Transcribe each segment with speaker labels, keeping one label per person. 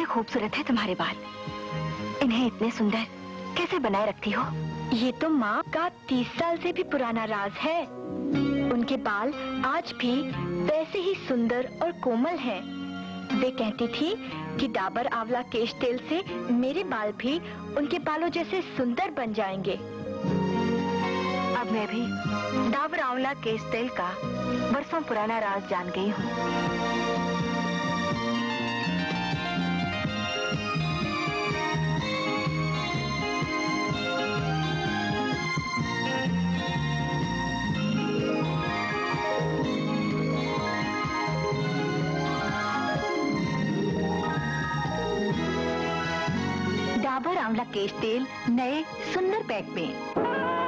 Speaker 1: खूबसूरत है तुम्हारे बाल। इन्हें इतने सुंदर कैसे बनाए रखती हो? ये तो माँ का 30 साल से भी पुराना राज है। उनके बाल आज भी वैसे ही सुंदर और कोमल हैं। वे कहती थी कि डाबर आंवला केश तेल से मेरे बाल भी उनके बालों जैसे सुंदर बन जाएंगे। अब मैं भी डाबर आंवला केश तेल का बरसों पुराना राज जान गई हूँ। डाबर आंवला केश तेल नए सुंदर पैक में।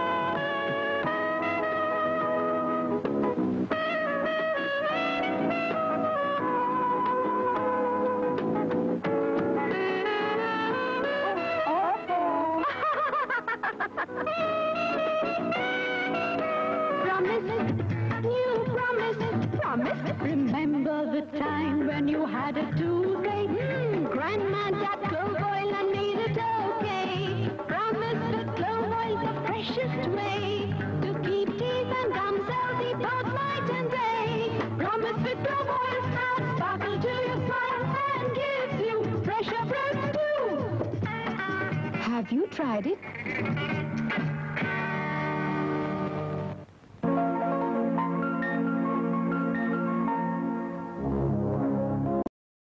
Speaker 2: Remember the time when you had a toothache? Grandma got clove oil and made it okay. Promise that clove oil's the freshest way to keep teeth and gums healthy both night and day. Promise that clove oil adds sparkle to your smile and gives you fresher breath too. Have you tried it?